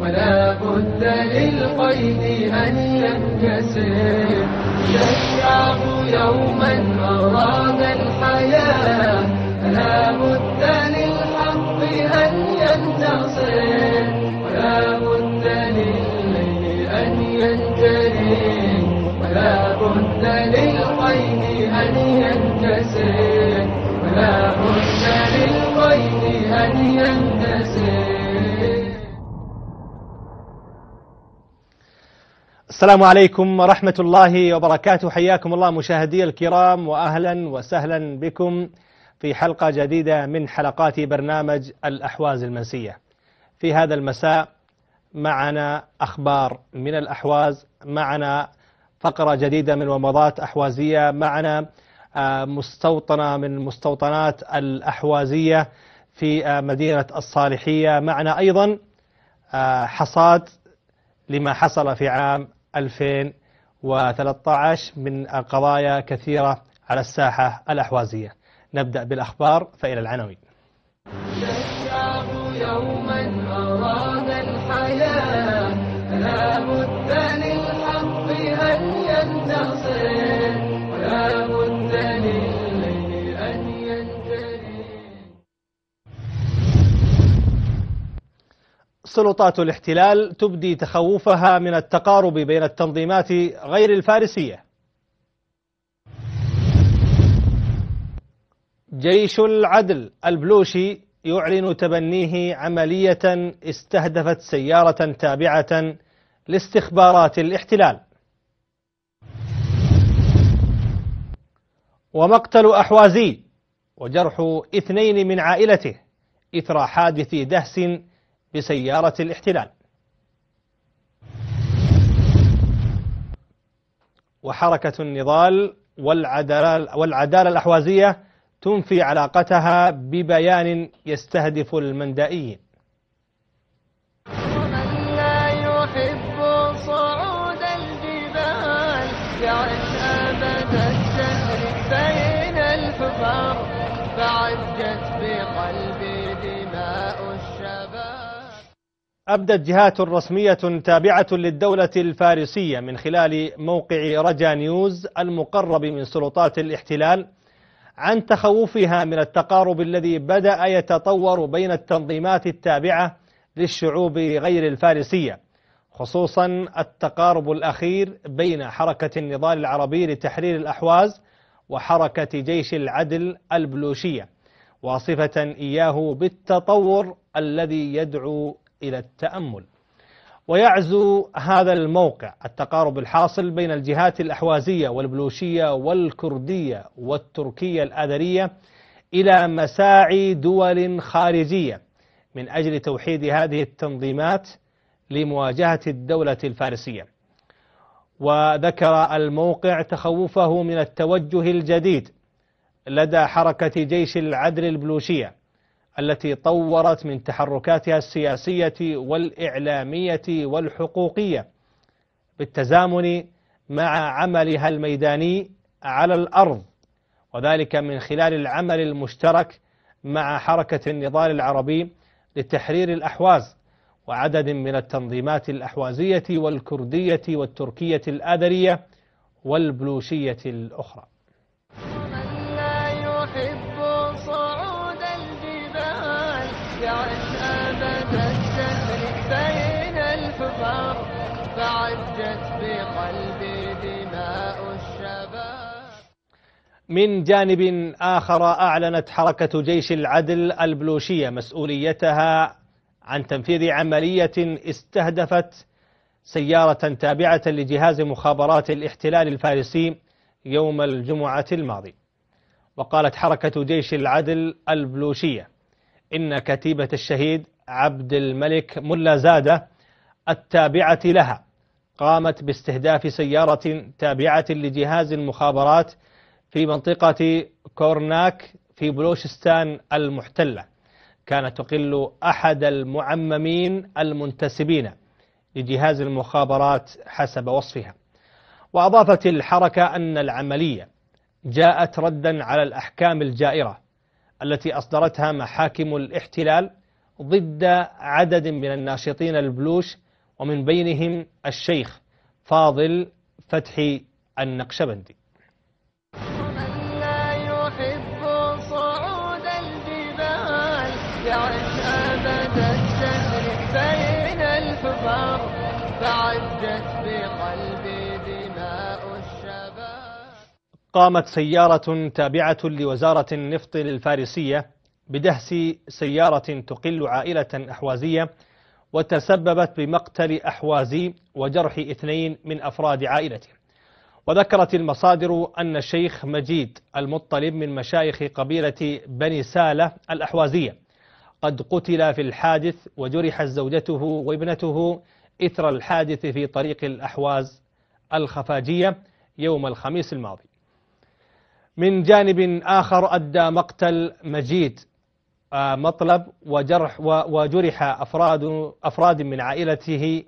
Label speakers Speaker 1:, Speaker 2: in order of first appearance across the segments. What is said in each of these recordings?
Speaker 1: ولا بد للقيد أن ينكسر. الشعب يوما أراد الحياة، فلا بد للحق أن ينتصر، ولا بد للليل أن ينجلي، ولا بد للقيد أن ينكسر، ولا بد للقيد أن ينكسر.
Speaker 2: السلام عليكم ورحمة الله وبركاته. حياكم الله مشاهدي الكرام، وأهلا وسهلا بكم في حلقة جديدة من حلقات برنامج الأحواز المنسية. في هذا المساء معنا أخبار من الأحواز، معنا فقرة جديدة من ومضات أحوازية، معنا مستوطنة من مستوطنات الأحوازية في مدينة الصالحية، معنا أيضا حصاد لما حصل في عام 2013 من قضايا كثيرة على الساحة الأحوازية. نبدأ بالأخبار فإلى العناوين.
Speaker 1: الشعب يوما أراد الحياة، فلا بد للحق أن ينتصر، ولا بد للليل أن ينجلي.
Speaker 2: سلطات الاحتلال تبدي تخوفها من التقارب بين التنظيمات غير الفارسية. جيش العدل البلوشي يعلن تبنيه عملية استهدفت سيارة تابعة لاستخبارات الاحتلال. ومقتل أحوازي وجرح 2 من عائلته إثر حادث دهس بسيارة الاحتلال. وحركة النضال والعدالة الأحوازية تنفي علاقتها ببيان يستهدف المندائيين.
Speaker 1: ومن لا يحب صعود الجبال يعش أبد الدهر بين الحفر، فعجت بقلبي دماء الشباب.
Speaker 2: أبدت جهات رسمية تابعة للدولة الفارسية من خلال موقع رجا نيوز المقرب من سلطات الاحتلال عن تخوفها من التقارب الذي بدأ يتطور بين التنظيمات التابعة للشعوب غير الفارسية، خصوصا التقارب الأخير بين حركة النضال العربي لتحرير الأحواز وحركة جيش العدل البلوشية، واصفة إياه بالتطور الذي يدعو إلى التأمل. ويعزو هذا الموقع التقارب الحاصل بين الجهات الأحوازية والبلوشية والكردية والتركية الآذرية إلى مساعي دول خارجية من أجل توحيد هذه التنظيمات لمواجهة الدولة الفارسية. وذكر الموقع تخوفه من التوجه الجديد لدى حركة جيش العدل البلوشية التي طورت من تحركاتها السياسية والإعلامية والحقوقية بالتزامن مع عملها الميداني على الأرض، وذلك من خلال العمل المشترك مع حركة النضال العربي لتحرير الأحواز وعدد من التنظيمات الأحوازية والكردية والتركية الآذرية والبلوشية الأخرى.
Speaker 1: ومن لا يحب صعود الجبال يعش أبد الدهر بين الحفر، فعجت بقلبي دماء الشباب.
Speaker 2: من جانب آخر أعلنت حركة جيش العدل البلوشية مسؤوليتها عن تنفيذ عملية استهدفت سيارة تابعة لجهاز مخابرات الاحتلال الفارسي يوم الجمعة الماضي. وقالت حركة جيش العدل البلوشية إن كتيبة الشهيد عبد الملك ملا زادة التابعة لها قامت باستهداف سيارة تابعة لجهاز المخابرات في منطقة كورناك في بلوشستان المحتلة، كانت تقل أحد المعممين المنتسبين لجهاز المخابرات حسب وصفها. وأضافت الحركة أن العملية جاءت ردا على الأحكام الجائرة التي أصدرتها محاكم الاحتلال ضد عدد من الناشطين البلوش، ومن بينهم الشيخ فاضل فتحي النقشبندي.
Speaker 1: ومن لا يحب صعود الجبال يعش أبد الدهر بين الحفر، فعجت بقلبي دماء الشباب.
Speaker 2: قامت سيارة تابعة لوزارة النفط الفارسية بدهس سيارة تقل عائلة أحوازية، وتسببت بمقتل أحوازي وجرح 2 من أفراد عائلته. وذكرت المصادر أن الشيخ مجيد المطلب من مشايخ قبيلة بني سالة الأحوازية قد قتل في الحادث، وجرحت زوجته وابنته إثر الحادث في طريق الأحواز الخفاجية يوم الخميس الماضي. من جانب آخر أدى مقتل مجيد مطلب وجرح أفراد من عائلته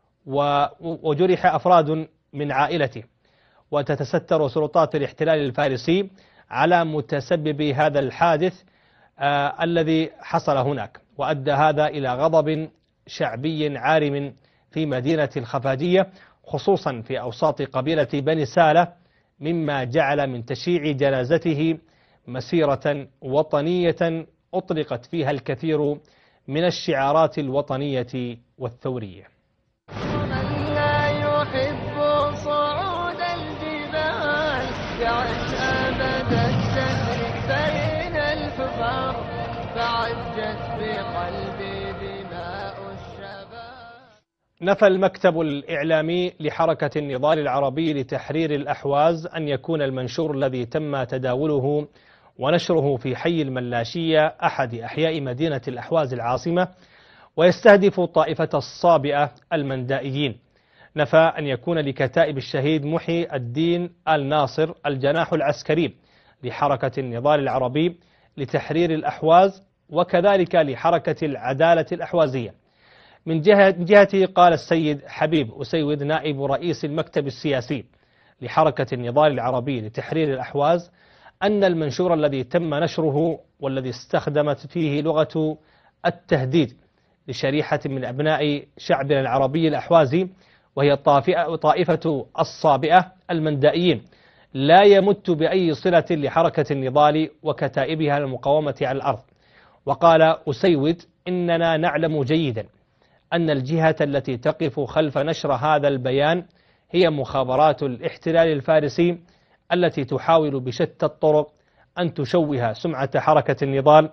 Speaker 2: وجرح أفراد من عائلته. وتتستر سلطات الاحتلال الفارسي على متسبب هذا الحادث الذي حصل هناك، وأدى هذا إلى غضب شعبي عارم في مدينة الخفاجية، خصوصا في أوساط قبيلة بني سالة، مما جعل من تشييع جنازته مسيرة وطنية أطلقت فيها الكثير من الشعارات الوطنية والثورية.
Speaker 1: ومن لا يحب صعود الجبال يعش أبد الدهر بين الحفر، فعجت بقلبي دماء الشباب.
Speaker 2: نفى المكتب الإعلامي لحركة النضال العربي لتحرير الأحواز أن يكون المنشور الذي تم تداوله ونشره في حي الملاشية أحد أحياء مدينة الأحواز العاصمة ويستهدف طائفة الصابئة المندائيين. نفى أن يكون لكتائب الشهيد محي الدين آل ناصر الجناح العسكري لحركة النضال العربي لتحرير الأحواز، وكذلك لحركة العدالة الأحوازية. من جهته قال السيد حبيب أسيود نائب رئيس المكتب السياسي لحركة النضال العربي لتحرير الأحواز أن المنشور الذي تم نشره والذي استخدمت فيه لغة التهديد لشريحة من أبناء شعبنا العربي الأحوازي وهي طائفة الصابئة المندائيين لا يمت بأي صلة لحركة النضال وكتائبها المقاومة على الأرض. وقال أسيود إننا نعلم جيدا أن الجهة التي تقف خلف نشر هذا البيان هي مخابرات الاحتلال الفارسي التي تحاول بشتى الطرق أن تشوه سمعة حركة النضال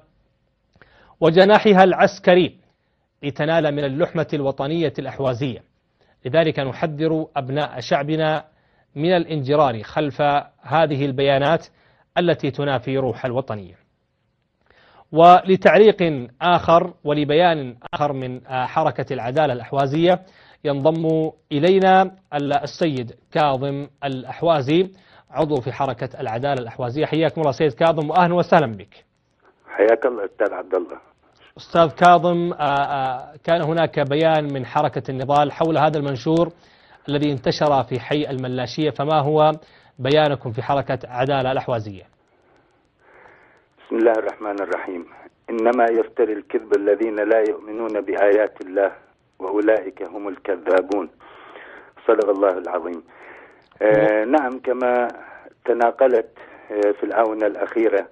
Speaker 2: وجناحها العسكري لتنال من اللحمة الوطنية الأحوازية. لذلك نحذر أبناء شعبنا من الانجرار خلف هذه البيانات التي تنافي روح الوطنية. ولتعليق آخر ولبيان آخر من حركة العدالة الأحوازية ينضم إلينا السيد كاظم الأحوازي عضو في حركة العدالة الأحوازية. حياكم الله سيد كاظم وأهلا وسهلا بك.
Speaker 3: حياك الله أستاذ عبد الله.
Speaker 2: أستاذ كاظم، كان هناك بيان من حركة النضال حول هذا المنشور الذي انتشر في حي الملاشية، فما هو بيانكم في حركة عدالة الأحوازية؟
Speaker 3: بسم الله الرحمن الرحيم. إنما يفتري الكذب الذين لا يؤمنون بآيات الله وأولئك هم الكذابون. صدق الله العظيم. نعم، كما تناقلت في الآونة الأخيرة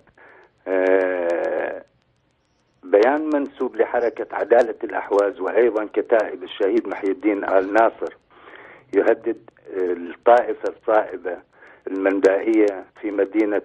Speaker 3: بيان منسوب لحركة عدالة الأحواز وأيضا كتائب الشهيد محي الدين آل ناصر يهدد الطائفة الصائبة المندائية في مدينة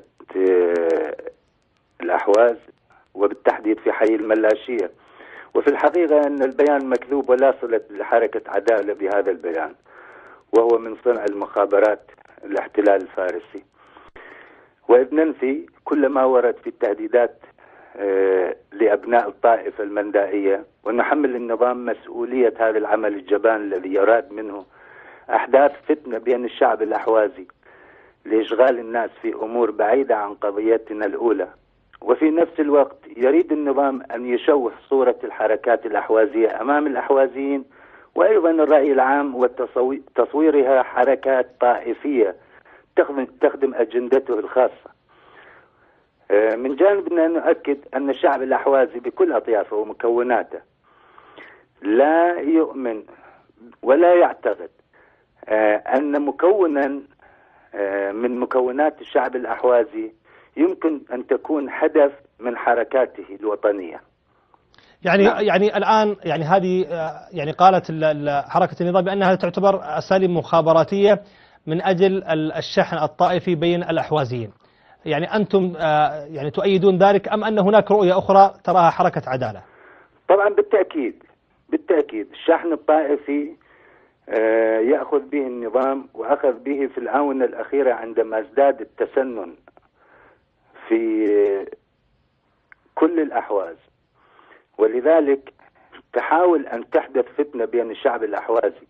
Speaker 3: الأحواز وبالتحديد في حي الملاشية. وفي الحقيقة أن البيان مكذوب ولا صلة لحركة عدالة بهذا البيان، وهو من صنع المخابرات الاحتلال الفارسي. وإذ ننفي كل ما ورد في التهديدات لأبناء الطائفة المندائية، ونحمل النظام مسؤولية هذا العمل الجبان الذي يراد منه أحداث فتنة بين الشعب الأحوازي لإشغال الناس في أمور بعيدة عن قضيتنا الأولى. وفي نفس الوقت يريد النظام أن يشوه صورة الحركات الأحوازية أمام الأحوازيين وأيضا الرأي العام وتصويرها حركات طائفية تخدم أجندته الخاصة. من جانبنا نؤكد أن الشعب الأحوازي بكل أطيافه ومكوناته لا يؤمن ولا يعتقد أن مكونا من مكونات الشعب الأحوازي يمكن أن تكون هدف من حركاته الوطنية.
Speaker 2: يعني الآن يعني هذه يعني قالت حركة النظام بأنها تعتبر أساليب مخابراتية من أجل الشحن الطائفي بين الأحوازيين. يعني أنتم يعني تؤيدون ذلك أم أن هناك رؤية أخرى تراها حركة عدالة؟
Speaker 3: طبعا بالتأكيد الشحن الطائفي يأخذ به النظام وأخذ به في الآونة الأخيرة عندما ازداد التسنن في كل الأحواز، ولذلك تحاول أن تحدث فتنة بين الشعب الأحوازي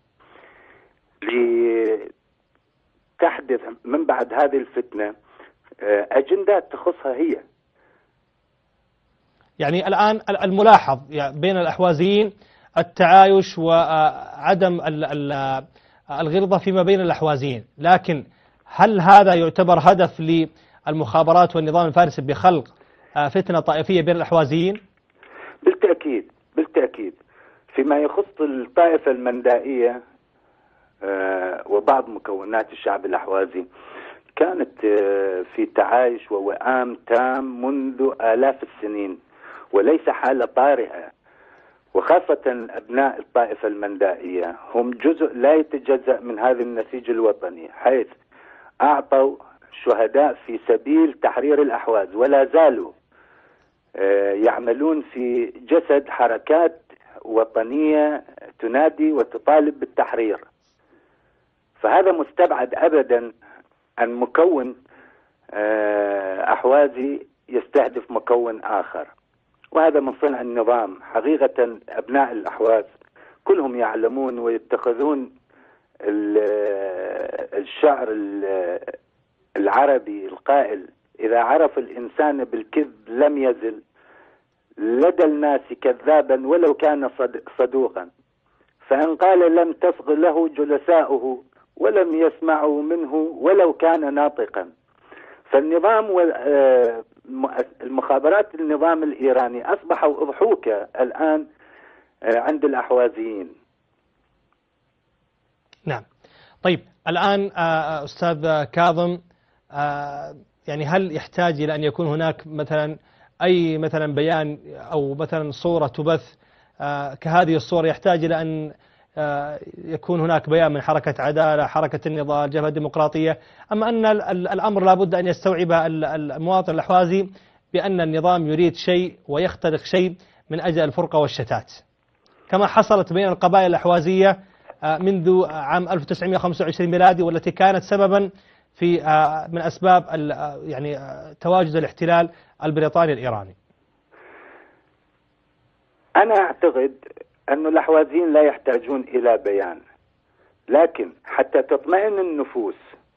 Speaker 3: لتحدث من بعد هذه الفتنة أجندات تخصها هي.
Speaker 2: يعني الآن الملاحظ يعني بين الأحوازيين التعايش وعدم الغلظة فيما بين الأحوازيين، لكن هل هذا يعتبر هدف للمخابرات والنظام الفارسي بخلق فتنة طائفية بين الأحوازيين؟
Speaker 3: بالتأكيد فيما يخص الطائفة المندائية وبعض مكونات الشعب الأحوازي كانت في تعايش ووئام تام منذ آلاف السنين وليس حالة طارئة، وخاصة أبناء الطائفة المندائية هم جزء لا يتجزأ من هذا النسيج الوطني، حيث أعطوا شهداء في سبيل تحرير الأحواز ولا زالوا يعملون في جسد حركات وطنية تنادي وتطالب بالتحرير. فهذا مستبعد أبدا أن مكون أحوازي يستهدف مكون آخر، وهذا من صنع النظام. حقيقة أبناء الأحواز كلهم يعلمون ويتخذون الشعر العربي القائل: إذا عرف الإنسان بالكذب لم يزل لدى الناس كذابا ولو كان صدوقا، فإن قال لم تصغ له جلساؤه ولم يسمعوا منه ولو كان ناطقا. فالنظام المخابرات النظام الإيراني أصبحوا أضحوكة الآن عند الأحوازيين.
Speaker 2: نعم. طيب الآن أستاذ كاظم، يعني هل يحتاج إلى أن يكون هناك مثلا أي مثلا بيان أو مثلا صورة تبث كهذه الصورة، يحتاج إلى أن يكون هناك بيان من حركة عدالة، حركة النضال، الجبهة الديمقراطية، أما أن الأمر لابد أن يستوعب المواطن الأحوازي بأن النظام يريد شيء ويخترق شيء من أجل الفرقة والشتات، كما حصلت بين القبائل الأحوازية منذ عام 1925 ميلادي، والتي كانت سببا في من أسباب يعني تواجد الاحتلال البريطاني الإيراني.
Speaker 3: أنا أعتقد أن الأحوازيين لا يحتاجون إلى بيان، لكن حتى تطمئن النفوس،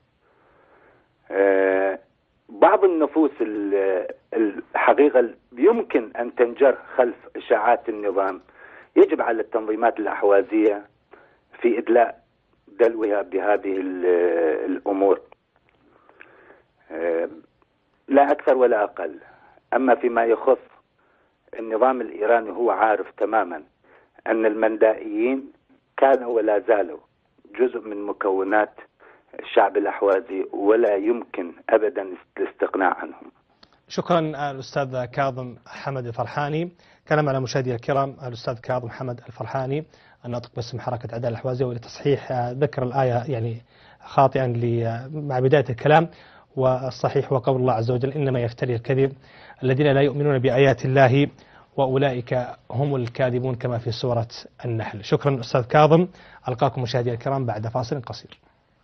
Speaker 3: بعض النفوس الحقيقة يمكن أن تنجر خلف إشاعات النظام، يجب على التنظيمات الأحوازية في إدلاء دلوها بهذه الأمور، لا أكثر ولا أقل. أما فيما يخص النظام الإيراني هو عارف تماما أن المندائيين كانوا ولا زالوا جزء من مكونات الشعب الأحوازي ولا يمكن أبدا الاستغناء عنهم.
Speaker 2: شكرا الأستاذ كاظم حمد الفرحاني. كلام على مشاهدي الكرام الأستاذ كاظم حمد الفرحاني الناطق باسم حركة عدالة الأحوازية، ولتصحيح ذكر الآية يعني خاطئا مع بداية الكلام، والصحيح هو قول الله عز وجل: إنما يفتري الكذب الذين لا يؤمنون بآيات الله وأولئك هم الكاذبون، كما في سورة النحل. شكرا أستاذ كاظم. ألقاكم مشاهدي الكرام بعد فاصل قصير.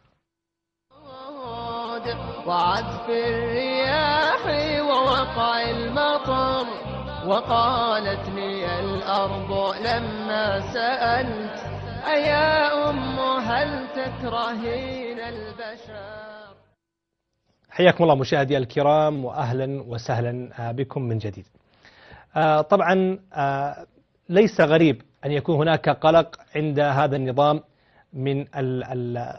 Speaker 1: وعزف الرياح ووقع المطر، وقالت لي الأرض لما سألت: أيا أم هل تكرهين البشر؟
Speaker 2: حياكم الله مشاهدي الكرام، وأهلا وسهلا بكم من جديد. طبعا ليس غريب أن يكون هناك قلق عند هذا النظام من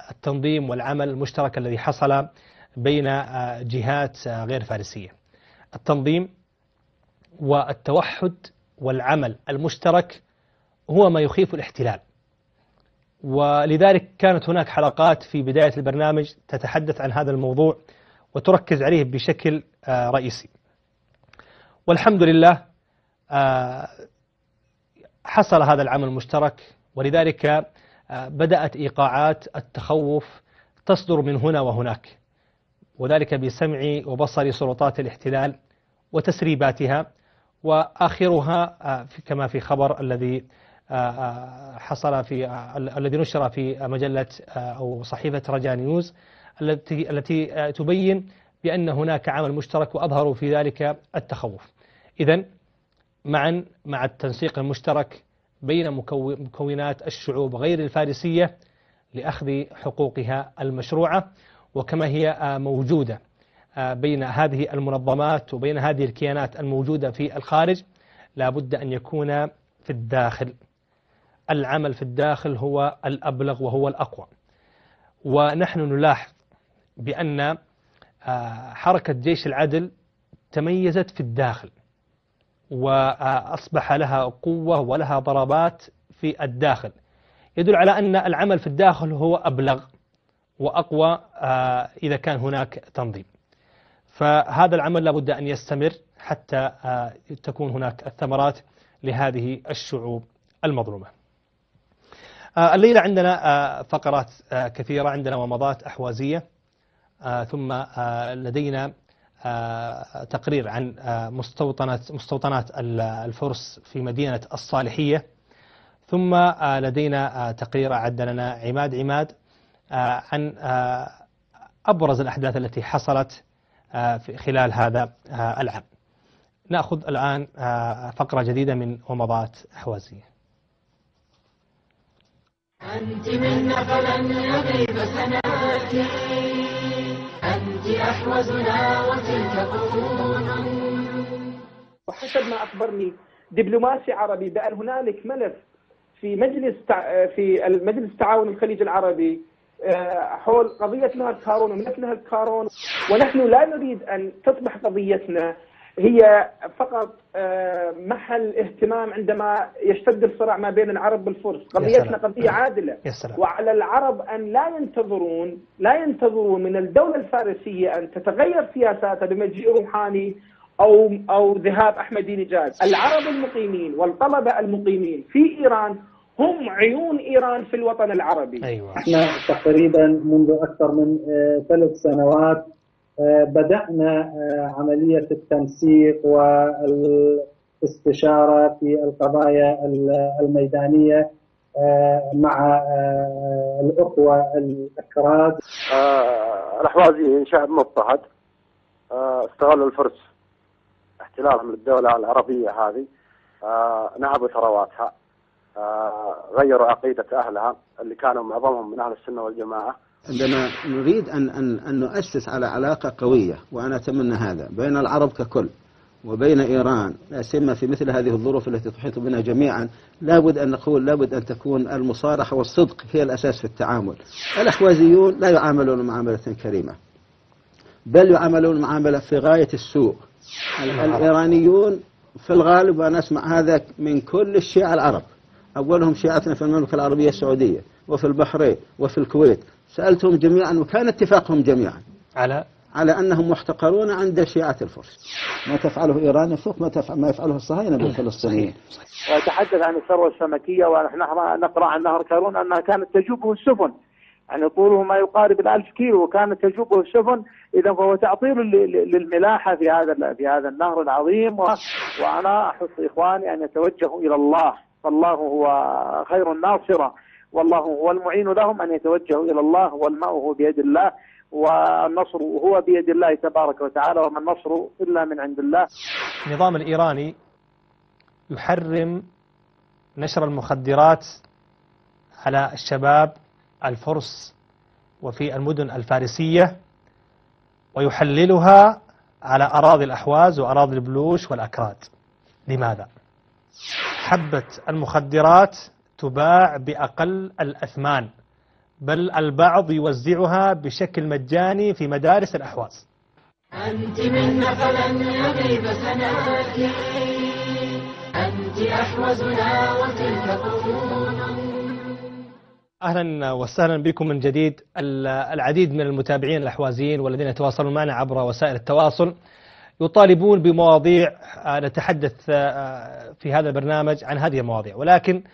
Speaker 2: التنظيم والعمل المشترك الذي حصل بين جهات غير فارسية. التنظيم والتوحد والعمل المشترك هو ما يخيف الاحتلال، ولذلك كانت هناك حلقات في بداية البرنامج تتحدث عن هذا الموضوع وتركز عليه بشكل رئيسي. والحمد لله حصل هذا العمل المشترك، ولذلك بدأت إيقاعات التخوف تصدر من هنا وهناك، وذلك بسمع وبصر سلطات الاحتلال وتسريباتها، وآخرها كما في خبر الذي حصل الذي نشر في مجلة أو صحيفة رجاء نيوز التي تبين بأن هناك عمل مشترك وأظهروا في ذلك التخوف. إذن معا مع التنسيق المشترك بين مكونات الشعوب غير الفارسية لأخذ حقوقها المشروعة، وكما هي موجودة بين هذه المنظمات وبين هذه الكيانات الموجودة في الخارج، لا بد أن يكون في الداخل. العمل في الداخل هو الأبلغ وهو الأقوى. ونحن نلاحظ بأن حركة جيش العدل تميزت في الداخل، وأصبح لها قوة ولها ضربات في الداخل، يدل على أن العمل في الداخل هو أبلغ وأقوى إذا كان هناك تنظيم. فهذا العمل لابد أن يستمر حتى تكون هناك الثمرات لهذه الشعوب المظلومة. الليلة عندنا فقرات كثيرة، عندنا ومضات أحوازية، ثم لدينا تقرير عن مستوطنات الفرس في مدينة الصالحية، ثم لدينا تقرير أعد لنا عماد عن أبرز الأحداث التي حصلت خلال هذا العام. نأخذ الآن فقرة جديدة من ومضات أحوازية.
Speaker 4: أنت منا فلن يغيب سناتي، أنت أحوزنا وتلك قرون.
Speaker 5: وحسب ما أخبرني دبلوماسي عربي بأن هنالك ملف في مجلس التعاون الخليج العربي حول قضية نهر كارون وملف نهر كارون، ونحن لا نريد أن تصبح قضيتنا هي فقط محل اهتمام عندما يشتد الصراع ما بين العرب والفرس. قضيتنا قضية عادلة، وعلى العرب أن لا ينتظرون من الدولة الفارسية أن تتغير سياساتها بمجيء روحاني أو ذهاب أحمدي نجاد. العرب المقيمين والطلبة المقيمين في إيران هم عيون إيران في الوطن العربي.
Speaker 2: أيوة.
Speaker 6: احنا تقريبا منذ أكثر من 3 سنوات بدأنا عملية التنسيق والاستشارة في القضايا الميدانية مع الأخوة الأكراد.
Speaker 7: الأحوازي شعب مضطهد، استغلوا الفرس احتلالهم للدولة العربية هذه، نهبوا ثرواتها، غيروا عقيدة أهلها اللي كانوا معظمهم من أهل السنة والجماعة.
Speaker 8: عندما نريد أن نؤسس على علاقة قوية، وأنا أتمنى هذا، بين العرب ككل وبين إيران، لا سيما في مثل هذه الظروف التي تحيط بنا جميعا، لابد أن نقول لابد أن تكون المصارحة والصدق هي الأساس في التعامل. الأحوازيون لا يعاملون معاملة كريمة، بل يعاملون معاملة في غاية السوء. الإيرانيون في الغالب، وأنا أسمع هذا من كل الشيعة العرب، أولهم شيعتنا في المملكة العربية السعودية وفي البحرين وفي الكويت، سألتهم جميعا وكان اتفاقهم جميعا على أنهم محتقرون عند شيعة الفرس. ما تفعله إيران يفوق ما يفعله الصهاينة بالفلسطينيين.
Speaker 7: ويتحدث عن الثروة السمكية، ونحن نقرأ عن نهر كارون أنها كانت تجوبه السفن، يعني طوله ما يقارب 1000 كيلو، وكانت تجوبه السفن. إذا فهو تعطيل للملاحة في هذا النهر العظيم. وأنا أحث إخواني أن يتوجهوا إلى الله، فالله هو خير الناصرة، والله هو المعين لهم، أن يتوجهوا إلى الله، والماء بيد الله، والنصر هو بيد الله تبارك وتعالى، وما النصر إلا من عند الله.
Speaker 2: النظام الإيراني يحرم نشر المخدرات على الشباب الفرس وفي المدن الفارسية، ويحللها على أراضي الأحواز وأراضي البلوش والأكراد. لماذا؟ حبة المخدرات تباع بأقل الأثمان، بل البعض يوزعها بشكل مجاني في مدارس الأحواز.
Speaker 4: أنت منا فلن يغيب سناك، أنت أحوزنا وتلك قرون.
Speaker 2: أهلا وسهلا بكم من جديد. العديد من المتابعين الأحوازيين والذين يتواصلون معنا عبر وسائل التواصل يطالبون بمواضيع نتحدث في هذا البرنامج عن هذه المواضيع، ولكن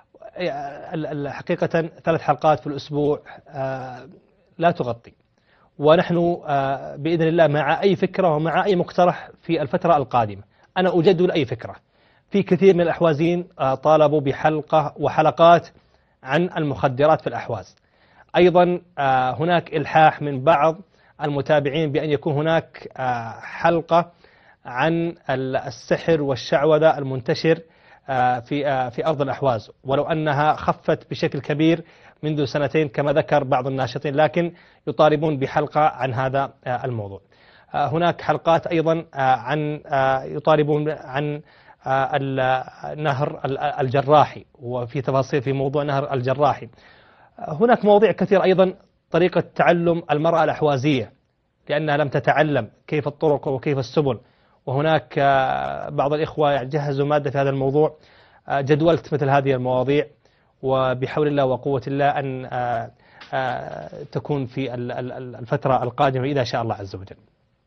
Speaker 2: حقيقة 3 حلقات في الأسبوع لا تغطي، ونحن بإذن الله مع أي فكرة ومع أي مقترح في الفترة القادمة. أنا أجدد أي فكرة. في كثير من الأحوازيين طالبوا بحلقة وحلقات عن المخدرات في الأحواز. أيضا هناك إلحاح من بعض المتابعين بأن يكون هناك حلقة عن السحر والشعوذة المنتشر في أرض الأحواز، ولو أنها خفت بشكل كبير منذ 2 كما ذكر بعض الناشطين، لكن يطالبون بحلقة عن هذا الموضوع. هناك حلقات أيضا عن يطالبون عن النهر الجراحي، وفي تفاصيل في موضوع نهر الجراحي. هناك مواضيع كثير أيضا، طريقة تعلم المرأة الأحوازية لأنها لم تتعلم كيف الطرق وكيف السبل، وهناك بعض الإخوة جهزوا مادة في هذا الموضوع. جدولت مثل هذه المواضيع، وبحول الله وقوة الله أن تكون في الفترة القادمة إذا شاء الله عز وجل.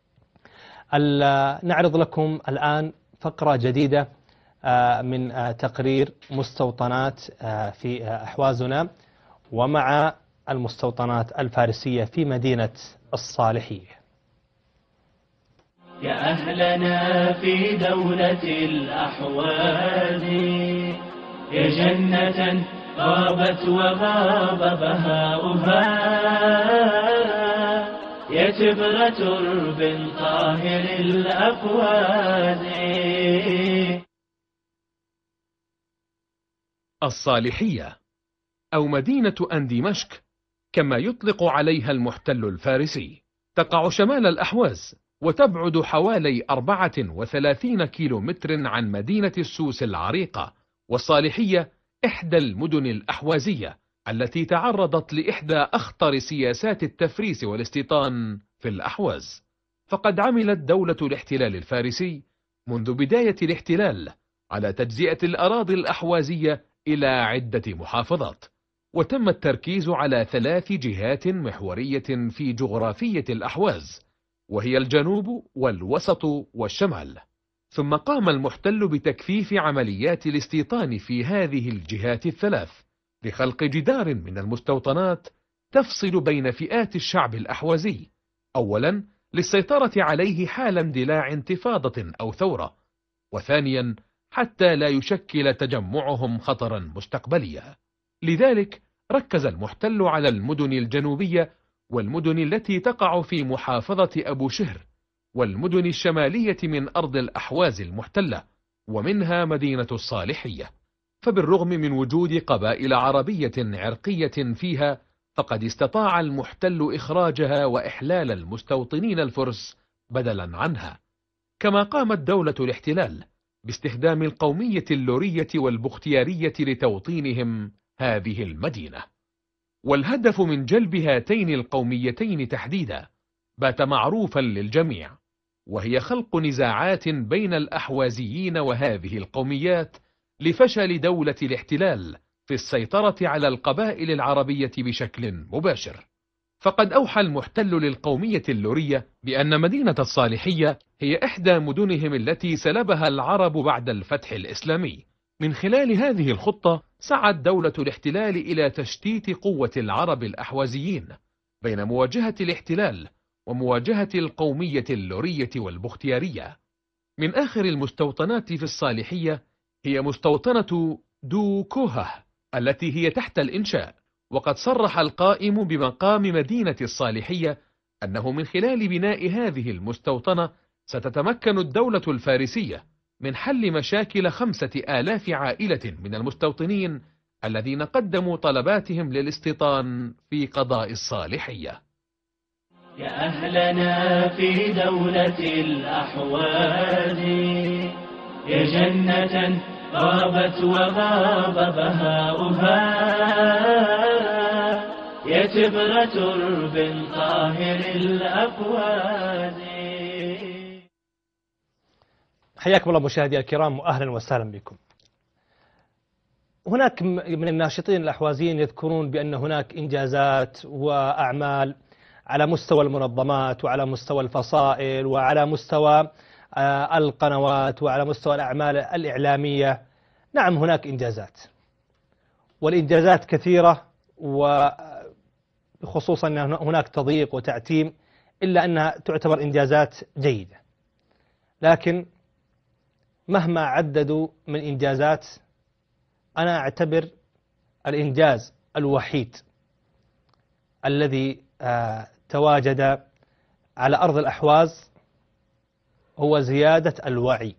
Speaker 2: نعرض لكم الآن فقرة جديدة من تقرير مستوطنات في أحوازنا ومع المستوطنات الفارسية في مدينة الصالحية.
Speaker 9: يا أهلنا في دولة الأحواز، يا جنة غابت وغاب بهاؤها، يا تبر ترب طاهر الأفواز.
Speaker 10: الصالحية أو مدينة أندمشق كما يطلق عليها المحتل الفارسي، تقع شمال الأحواز، وتبعد حوالي 34 كيلومتر عن مدينة السوس العريقة. والصالحية إحدى المدن الأحوازية التي تعرضت لإحدى أخطر سياسات التفريس والاستيطان في الأحواز، فقد عملت دولة الاحتلال الفارسي منذ بداية الاحتلال على تجزئة الأراضي الأحوازية إلى عدة محافظات، وتم التركيز على 3 جهات محورية في جغرافية الأحواز، وهي الجنوب والوسط والشمال. ثم قام المحتل بتكثيف عمليات الاستيطان في هذه الجهات ال3 لخلق جدار من المستوطنات تفصل بين فئات الشعب الأحوازي، أولا للسيطرة عليه حال اندلاع انتفاضة أو ثورة، وثانيا حتى لا يشكل تجمعهم خطرا مستقبليا. لذلك ركز المحتل على المدن الجنوبية والمدن التي تقع في محافظة أبو شهر، والمدن الشمالية من أرض الأحواز المحتلة، ومنها مدينة الصالحية. فبالرغم من وجود قبائل عربية عرقية فيها، فقد استطاع المحتل إخراجها وإحلال المستوطنين الفرس بدلا عنها. كما قامت دولة الاحتلال باستخدام القومية اللورية والبختيارية لتوطينهم هذه المدينة. والهدف من جلب هاتين القوميتين تحديدا بات معروفا للجميع، وهي خلق نزاعات بين الأحوازيين وهذه القوميات لفشل دولة الاحتلال في السيطرة على القبائل العربية بشكل مباشر. فقد أوحى المحتل للقومية اللورية بأن مدينة الصالحية هي إحدى مدنهم التي سلبها العرب بعد الفتح الإسلامي. من خلال هذه الخطة سعت دولة الاحتلال إلى تشتيت قوة العرب الأحوازيين بين مواجهة الاحتلال ومواجهة القومية اللورية والبختيارية. من آخر المستوطنات في الصالحية هي مستوطنة دو كوهه التي هي تحت الإنشاء، وقد صرح القائم بمقام مدينة الصالحية أنه من خلال بناء هذه المستوطنة ستتمكن الدولة الفارسية من حل مشاكل 5000 عائلة من المستوطنين الذين قدموا طلباتهم للاستيطان في قضاء الصالحية.
Speaker 9: يا أهلنا في دولة الأحواز، يا جنة غابت وغاب بهاؤها، يا تبر ترب طاهر الأفواز.
Speaker 2: حياكم الله مشاهدي الكرام وأهلا وسهلا بكم. هناك من الناشطين الأحوازيين يذكرون بأن هناك إنجازات وأعمال على مستوى المنظمات وعلى مستوى الفصائل وعلى مستوى القنوات وعلى مستوى الأعمال الإعلامية. نعم هناك إنجازات، والإنجازات كثيرة، وخصوصا أن هناك تضييق وتعتيم، إلا أنها تعتبر إنجازات جيدة. لكن مهما عددوا من إنجازات، أنا أعتبر الإنجاز الوحيد الذي تواجد على أرض الأحواز هو زيادة الوعي.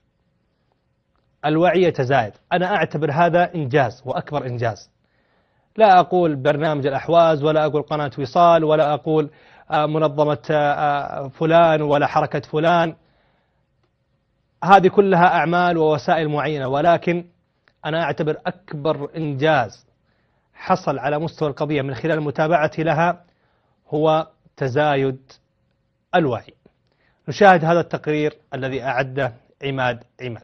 Speaker 2: الوعي يتزايد، أنا أعتبر هذا إنجاز وأكبر إنجاز. لا أقول برنامج الأحواز، ولا أقول قناة وصال، ولا أقول منظمة فلان ولا حركة فلان، هذه كلها أعمال ووسائل معينة، ولكن أنا أعتبر أكبر إنجاز حصل على مستوى القضية من خلال متابعتي لها هو تزايد الوعي. نشاهد هذا التقرير الذي أعده عماد.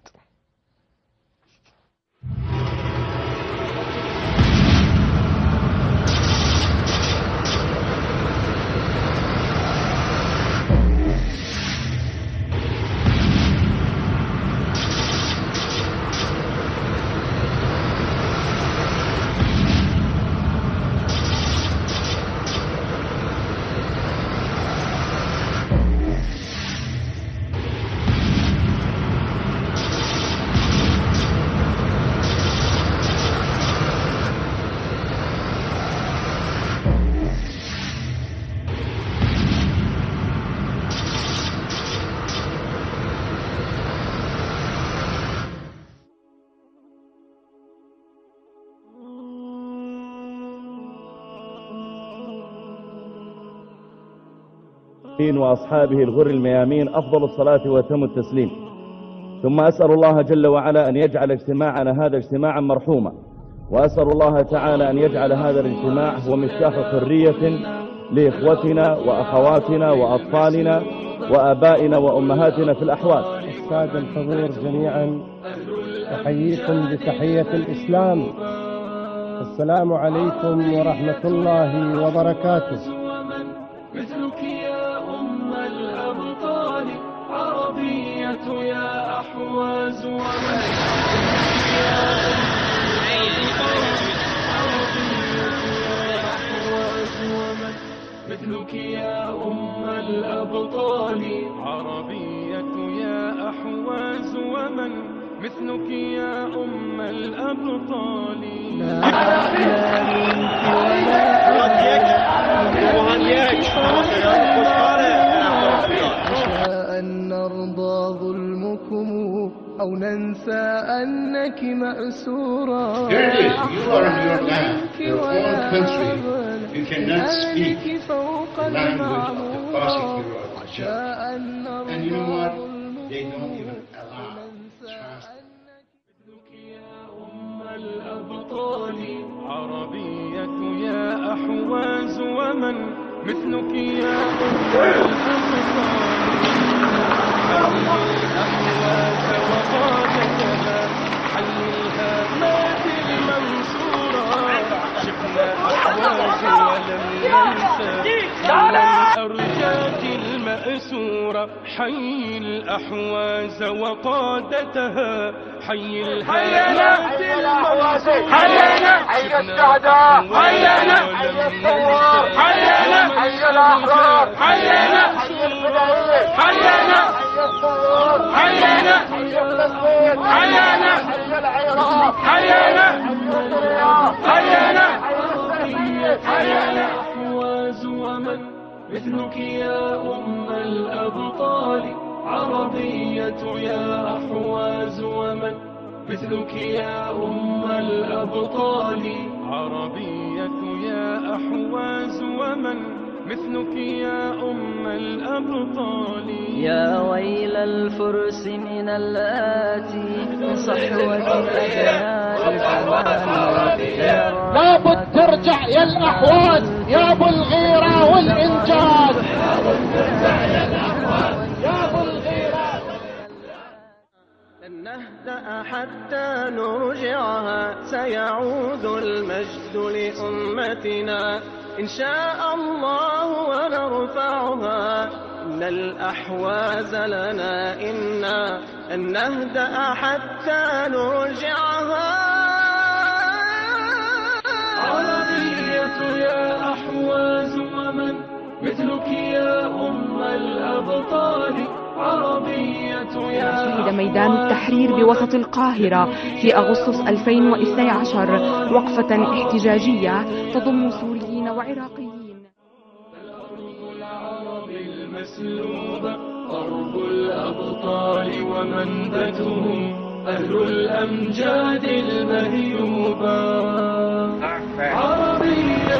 Speaker 11: وأصحابه الغر الميامين أفضل الصلاة وأتم التسليم. ثم أسأل الله جل وعلا أن يجعل اجتماعنا هذا اجتماعا مرحوما، وأسأل الله تعالى أن يجعل هذا الاجتماع هو مفتاح حرية لإخوتنا وأخواتنا وأطفالنا وآبائنا وأمهاتنا في الأحواز.
Speaker 12: السادة الحضور جميعا، أحييكم بتحية الإسلام، السلام عليكم ورحمة الله وبركاته.
Speaker 9: مثلك يا أم الأبطال، عربية يا أحواز ومن مثلك يا أم الأبطال، عربية يا أحواز ومن مثلك يا أم الأبطال.
Speaker 1: أن نرضى ظلمكم أو ننسى أنك مأسورة.
Speaker 13: You are in your land, your own country. You cannot speak the language of the prosecutor or the judge. And you know what? They don't even allow
Speaker 9: الأبطال، عربية يا أحواز ومن مثلك يا أم الأبطال. الأحواز وقادتها حل الهامات المنصورة، شفنا أحواز ولم ننسى الأرجاك المأسورة. حي الأحواز وقادتها، حي الهامات المنصورة،
Speaker 14: حي الشهداء، حي الثوار، حي الأحرار، حي الفدائيين، حي الثوار، حي فلسطين، حي العراق، حي سوريا، حي
Speaker 9: الأحواز ومن مثلك يا أم الأبطال، عربية يا أحواز ومن مثلك يا أم الأبطال. عربية يا أحواز ومن مثلك يا أم الأبطال.
Speaker 15: يا ويل الفرس من الآتي من صحوة الأجيال
Speaker 14: لابد ترجع يا الأحواز يا أبو الغيرة والإنجاز، يا أبو الغيرة.
Speaker 16: نهدأ حتى نرجعها سيعود المجد لأمتنا إن شاء الله ونرفعها إن الأحواز لنا إنا أن نهدأ حتى نرجعها.
Speaker 9: عربية يا أحواز ومن مثلك يا أم الأبطال عربية يا.
Speaker 17: شهد ميدان التحرير بوسط القاهرة في أغسطس 2012 وقفة احتجاجية تضم سوريين وعراقيين.
Speaker 9: الأرض العربي المسلوبة أرض الأبطال ومنبتهم أهل الأمجاد المهيوبة. عربية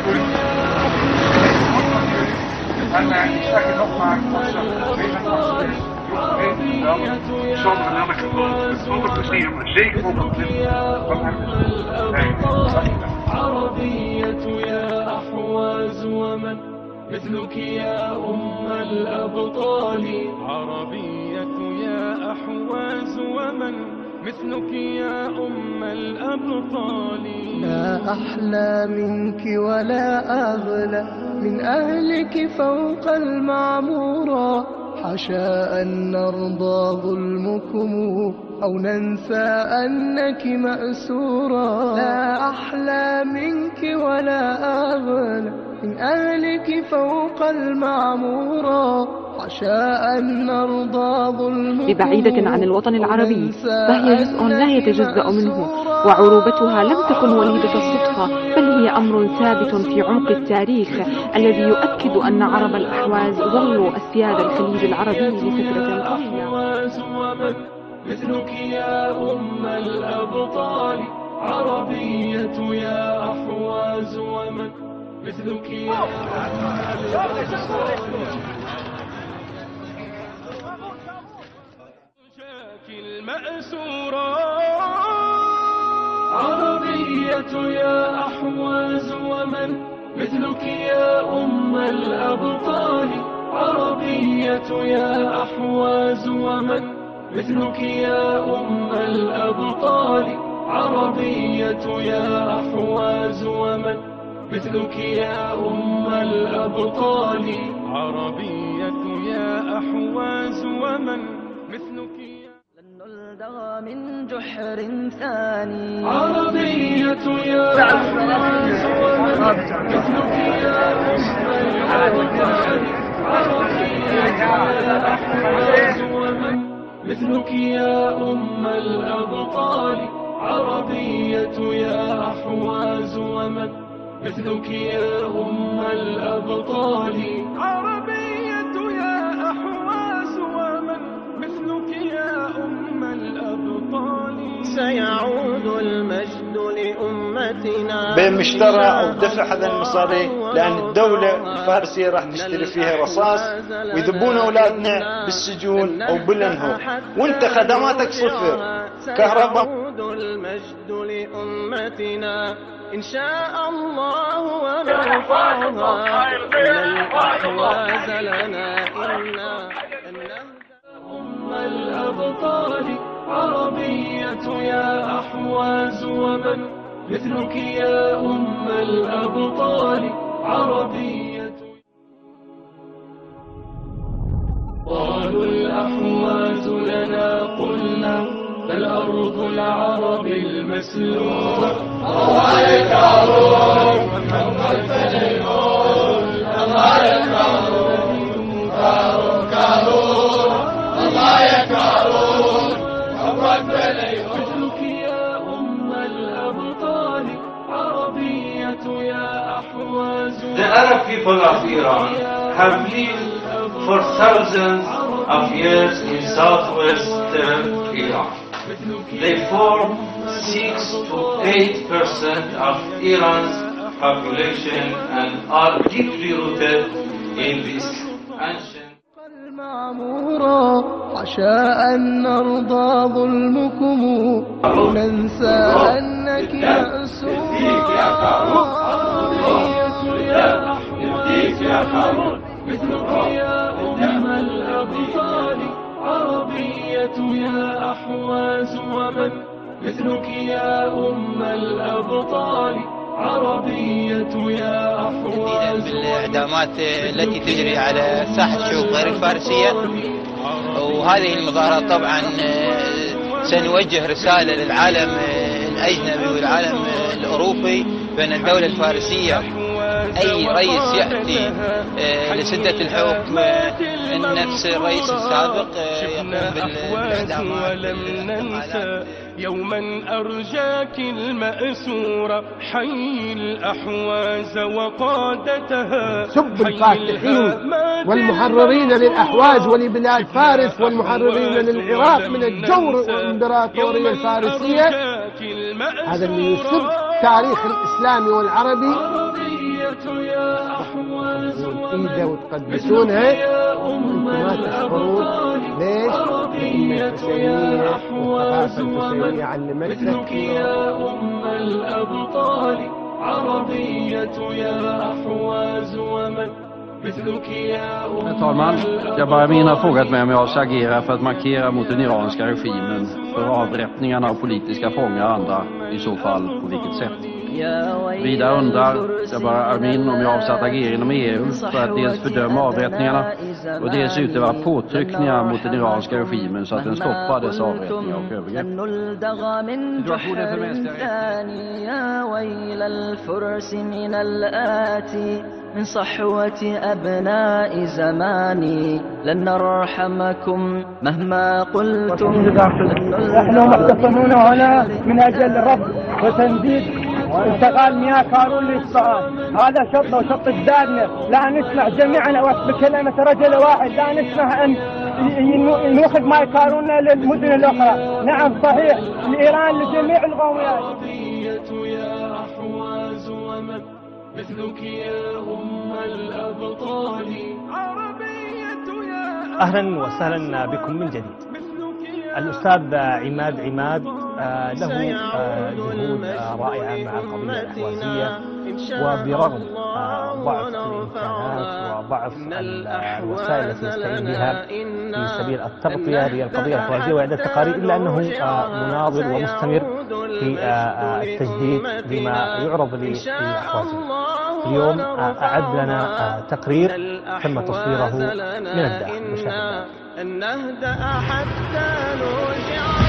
Speaker 9: عربية يا أحواز ومن مثلك يا أم الأبطال. عربية يا أحواز ومن مثلك يا أم الأبطال.
Speaker 1: لا أحلى منك ولا أغلى من أهلك فوق المعمورة. حشا أن نرضى ظلمكم أو ننسى أنك مأسورة. لا أحلى منك ولا أغلى من أهلك فوق المعمورة. حشا أن نرضى ظلمكم.
Speaker 17: ببعيدة عن الوطن العربي فهي جزء لا يتجزأ منه، وعروبتها لم تكن وليدة الصدفة، بل هي أمر ثابت في عمق التاريخ الذي يؤكد أن عرب الأحواز ظلوا أسياد الخليج العربي لفترة طويلة.
Speaker 9: مثلك يا أم الأبطال. عربية يا أحواز ومن مثلك يا أم الأبطال. المأسورة. عربية يا أحواز ومن مثلك يا أم الأبطال. عربية يا أحواز ومن مثلك يا أم الأبطال. عربية يا أحواز ومن مثلك يا أم الأبطال. عربية يا أحواز ومن مثلك
Speaker 15: من جحر ثاني.
Speaker 9: عربية يا أحواز ومن مثلك يا أم الأبطال. عربية يا أحواز ومن مثلك يا أم الأبطال. عربية يا أحواز ومن مثلك يا أم الأبطال. عربية يا أحواز ومن مثلك يا أم الأبطال.
Speaker 16: سيعود المجد لأمتنا
Speaker 18: بمشترى أو دفع هذا المصاري، لأن الدولة الفارسية راح تشتري فيها رصاص ويذبون أولادنا بالسجون أو بالأنهار، وانت خدماتك صفر، كهرباء.
Speaker 16: سيعود المجد لأمتنا إن شاء الله ونرفعها إن الأحواز لنا إنا
Speaker 9: أم الأبطال. عربية يا أحواز ومن مثلك يا أم الأبطال. عربية. قالوا الأحواز لنا قلنا فالأرض العربي المسلوبة. الله يكرم محمد فليقول الله يكرم كارون. الله يكرم محمد فليقول. مثلك يا أم الأبطال. عربية يا أحواز.
Speaker 19: The Arab people of Iran have lived for thousands of years in southwestern Iran. They form 6 to 8% of Iran's population and are deeply rooted in this ancient.
Speaker 1: المعمورة. عشاء أن نرضى ظلمكم أو ننسى أنك مأسورة.
Speaker 9: مثلك يا أم الأبطال. عربية عربية يا أحواز ومن مثلك يا أم الأبطال عربية يا أحواز
Speaker 20: بالإعدامات التي تجري على ساحة الشعوب غير الفارسية، وهذه المظاهرات طبعا سنوجه رسالة للعالم الأجنبي والعالم الأوروبي بأن الدولة الفارسية أي رئيس يأتي لسدة الحكم نفس الرئيس السابق يقوم بالإعدامات.
Speaker 9: ولم ننسى يوما أرجاك المأسورة حي الأحواز وقادتها.
Speaker 12: سب الفاتحين والمحررين للأحواز ولبلاد فارس والمحررين للعراق من الجور والإمبراطورية الفارسية، هذا اللي يسب تاريخ الإسلامي والعربي إيده وتقدسونها وأنتم ما تشعرون. ليش؟ لأن الحسينية والثقافة الحسينية علمتك
Speaker 9: يا أم الأبطال عربية يا أحواز ومن مثلك يا أم.
Speaker 21: Herr talman, Jabbar Amin har frågat mig om jag ska agera för att markera mot den iranska regimen för avrättningarna av politiska fångar och andra, i så fall på vilket sätt. Vidare undrar Jabbar Amin om jag avser att agera inom EU för att dels fördöma avrättningarna och dels utöva påtryckningar mot den iranska regimen så att den stoppar dessa avrättningar och övergrepp. Situationen för mänskliga
Speaker 15: من صحوة أبناء زماني لن نرحمكم مهما قلتم.
Speaker 22: نحن محتفظون هنا من أجل رفض وتنزيل وانتقال مياه قارون للصعاد. هذا شط وشط الدادنة، لا نسمح جميعا بكلمة رجل واحد، لا نسمح أن نأخذ مياه قارون للمدن الأخرى. نعم صحيح، الإيران لجميع القوميات. مثلك يا أم الأبطال عربية يا.
Speaker 2: أهلا وسهلا بكم من جديد. الأستاذ عماد له جهود رائعة مع القضية الأحوازية، وبرغم ضعف الإمكانات وضعف الوسائل التي يستعين بها في سبيل التغطية للقضية الأحوازية وإعداد تقارير، إلا أنه مناضل ومستمر في التجديد لما يعرض للأحوازية. اليوم أعد لنا تقرير تم تصويره من الداخل. مشاهدة
Speaker 9: نهدأ حتى نرجع.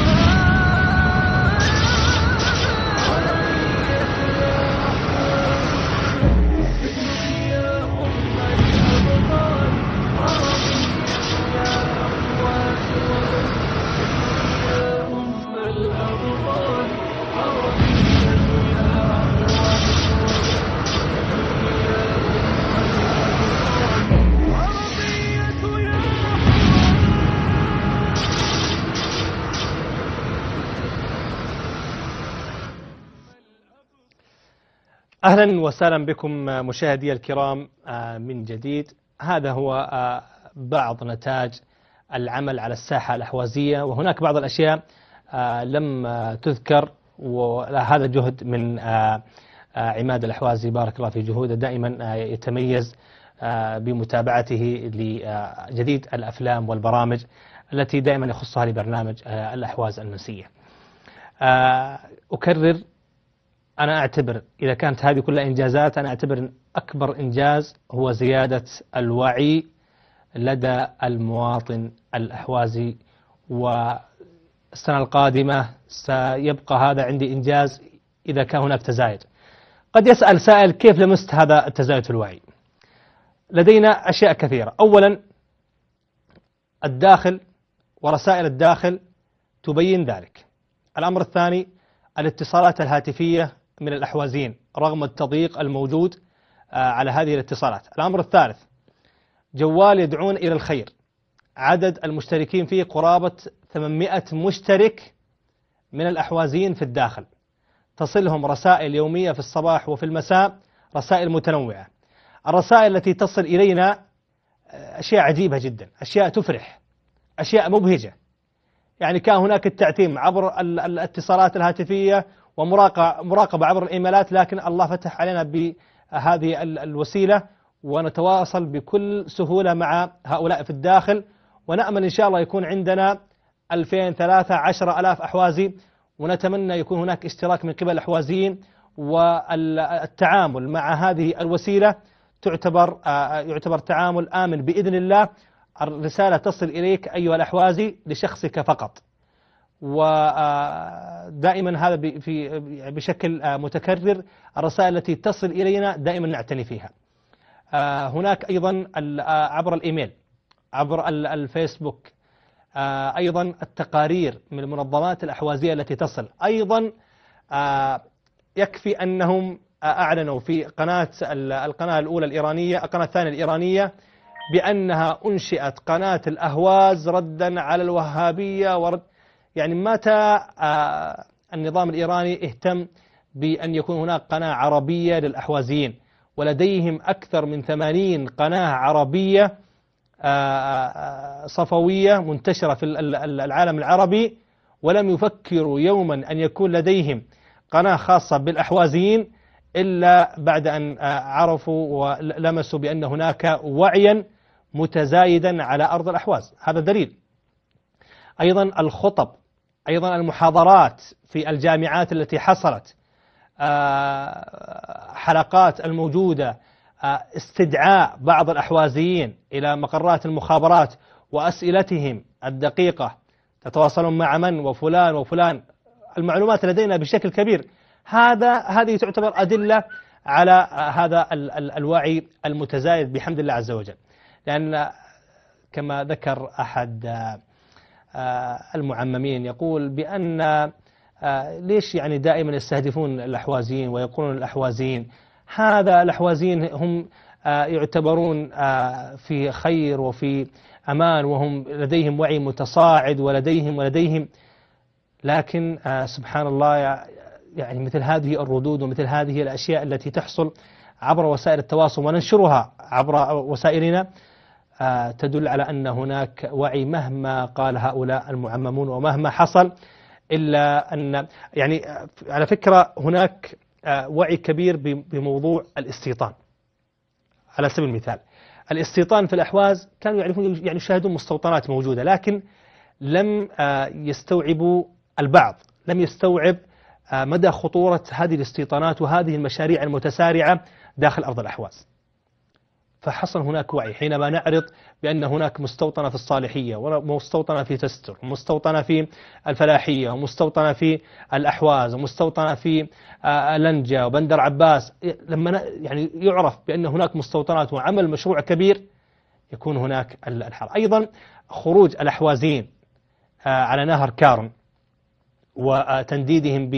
Speaker 2: أهلا وسهلا بكم مشاهدي الكرام من جديد. هذا هو بعض نتاج العمل على الساحة الأحوازية، وهناك بعض الأشياء لم تذكر، وهذا جهد من عماد الأحوازي بارك الله في جهوده. دائما يتميز بمتابعته لجديد الأفلام والبرامج التي دائما يخصها لبرنامج الأحواز المنسية. أكرر، أنا أعتبر إذا كانت هذه كلها إنجازات، أنا أعتبر أن أكبر إنجاز هو زيادة الوعي لدى المواطن الأحوازي، والسنة القادمة سيبقى هذا عندي إنجاز إذا كان هناك تزايد. قد يسأل سائل كيف لمست هذا التزايد في الوعي؟ لدينا أشياء كثيرة. أولا الداخل ورسائل الداخل تبين ذلك. الأمر الثاني الاتصالات الهاتفية من الأحوازيين رغم التضييق الموجود على هذه الاتصالات. الأمر الثالث جوال يدعون إلى الخير، عدد المشتركين فيه قرابة 800 مشترك من الأحوازيين في الداخل، تصلهم رسائل يومية في الصباح وفي المساء، رسائل متنوعة. الرسائل التي تصل إلينا أشياء عجيبة جدا، أشياء تفرح، أشياء مبهجة. يعني كان هناك التعتيم عبر الاتصالات الهاتفية ومراقبة عبر الإيميلات، لكن الله فتح علينا بهذه الوسيلة ونتواصل بكل سهولة مع هؤلاء في الداخل، ونأمل إن شاء الله يكون عندنا 2000 3 10,000 أحوازي، ونتمنى يكون هناك اشتراك من قبل الأحوازيين، والتعامل مع هذه الوسيلة يعتبر تعامل آمن بإذن الله. الرسالة تصل إليك أيها الأحوازي لشخصك فقط، ودائما هذا بشكل متكرر. الرسائل التي تصل إلينا دائما نعتني فيها. هناك أيضا عبر الإيميل، عبر الفيسبوك، أيضا التقارير من المنظمات الأحوازية التي تصل. أيضا يكفي أنهم أعلنوا في القناة الأولى الإيرانية، القناة الثانية الإيرانية، بأنها أنشئت قناة الأهواز ردا على الوهابية. يعني متى النظام الإيراني اهتم بأن يكون هناك قناة عربية للأحوازيين؟ ولديهم أكثر من 80 قناة عربية صفوية منتشرة في العالم العربي، ولم يفكروا يوما أن يكون لديهم قناة خاصة بالأحوازيين إلا بعد أن عرفوا ولمسوا بأن هناك وعيا متزايدا على أرض الأحواز. هذا دليل. أيضا الخطب، أيضا المحاضرات في الجامعات التي حصلت، حلقات الموجودة، استدعاء بعض الأحوازيين إلى مقرات المخابرات وأسئلتهم الدقيقة، تتواصلون مع من وفلان وفلان. المعلومات لدينا بشكل كبير. هذه تعتبر أدلة على هذا الوعي المتزايد بحمد الله عز وجل. لأن كما ذكر أحد المعممين يقول بأن ليش يعني دائما يستهدفون الأحوازيين ويقولون الأحوازيين؟ هذا الأحوازيين هم يعتبرون في خير وفي أمان، وهم لديهم وعي متصاعد ولديهم لكن سبحان الله، يعني مثل هذه الردود ومثل هذه الأشياء التي تحصل عبر وسائل التواصل وننشرها عبر وسائلنا تدل على أن هناك وعي مهما قال هؤلاء المعممون ومهما حصل، إلا أن يعني على فكرة هناك وعي كبير بموضوع الاستيطان. على سبيل المثال الاستيطان في الأحواز كانوا يعرفون، يعني يشاهدون مستوطنات موجودة، لكن لم يستوعبوا البعض، لم يستوعب مدى خطورة هذه الاستيطانات وهذه المشاريع المتسارعة داخل أرض الأحواز. فحصل هناك وعي حينما نعرض بأن هناك مستوطنة في الصالحية، ومستوطنة في تستر، ومستوطنة في الفلاحية، ومستوطنة في الأحواز، ومستوطنة في لنجة وبندر عباس. لما يعني يعرف بأن هناك مستوطنات وعمل مشروع كبير، يكون هناك الحر. أيضا خروج الأحوازيين على نهر كارون وتنديدهم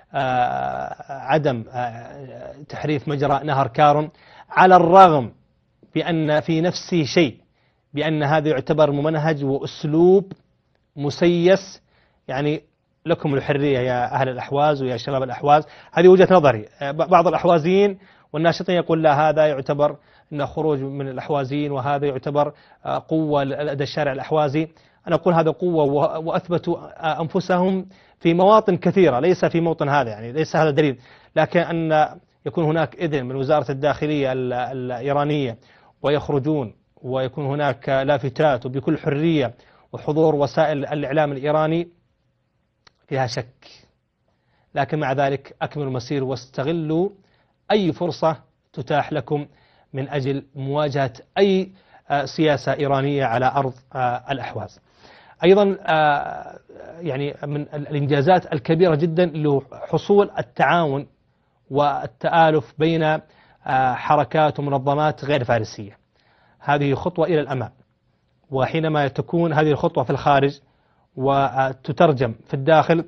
Speaker 2: بعدم تحريف مجرى نهر كارون، على الرغم بأن في نفسه شيء بأن هذا يعتبر ممنهج وأسلوب مسيس. يعني لكم الحرية يا أهل الأحواز ويا شباب الأحواز، هذه وجهة نظري. بعض الأحوازيين والناشطين يقول لا، هذا يعتبر أنه خروج من الأحوازيين، وهذا يعتبر قوة لدى الشارع الأحوازي. أنا أقول هذا قوة، وأثبتوا أنفسهم في مواطن كثيرة، ليس في موطن هذا، يعني ليس هذا دليل، لكن أن يكون هناك إذن من وزارة الداخلية الإيرانية ويخرجون، ويكون هناك لافتات وبكل حرية، وحضور وسائل الإعلام الإيراني، فيها شك. لكن مع ذلك أكملوا المسير واستغلوا أي فرصة تتاح لكم من أجل مواجهة أي سياسة إيرانية على أرض الأحواز. أيضا يعني من الإنجازات الكبيرة جدا له حصول التعاون والتآلف بين حركات ومنظمات غير فارسية. هذه خطوة إلى الأمام، وحينما تكون هذه الخطوة في الخارج وتترجم في الداخل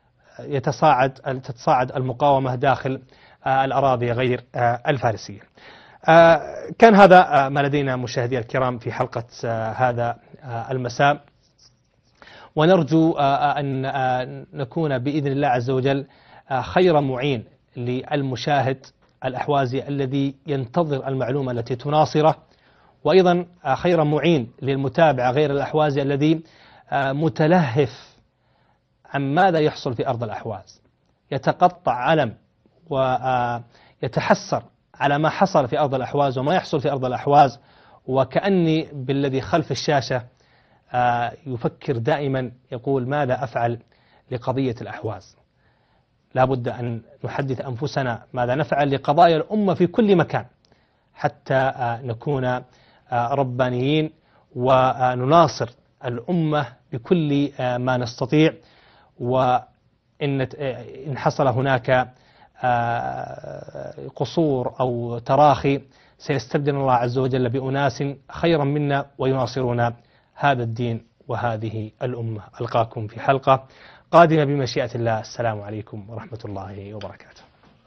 Speaker 2: تتصاعد المقاومة داخل الأراضي غير الفارسية. كان هذا ما لدينا مشاهدي الكرام في حلقة هذا المساء، ونرجو أن نكون بإذن الله عز وجل خير معين للمشاهد الأحوازي الذي ينتظر المعلومة التي تناصره، وأيضا خير معين للمتابع غير الأحوازي الذي متلهف عن ماذا يحصل في أرض الأحواز، يتقطع علم ويتحسر على ما حصل في أرض الأحواز وما يحصل في أرض الأحواز، وكأني بالذي خلف الشاشة يفكر دائما يقول ماذا أفعل لقضية الأحواز. لا بد أن نحدث أنفسنا ماذا نفعل لقضايا الأمة في كل مكان حتى نكون ربانيين ونناصر الأمة بكل ما نستطيع. وإن حصل هناك قصور أو تراخي سيستبدل الله عز وجل بأناس خيرا منا ويناصرون هذا الدين وهذه الأمة. ألقاكم في حلقة قادمة بمشيئة الله. السلام عليكم ورحمة الله وبركاته.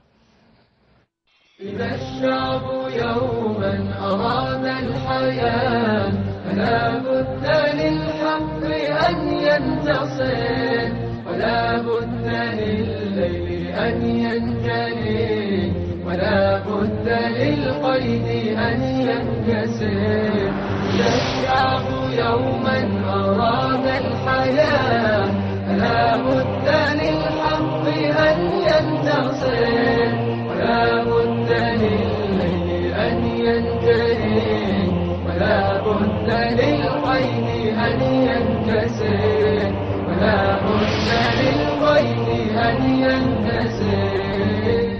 Speaker 4: إذا الشعب يوما أراد الحياة فلا بد للحق أن ينتصر، ولا بد للليل أن ينجلي، ولا بد للقيد أن ينكسر. إذا الشعب يوما أراد الحياة فلا بد للحق أن ينتصر، ولا بد للليل أن ينجلي، ولا بد للقيد أن ينكسر، ولا بد للقيد أن ينكسر.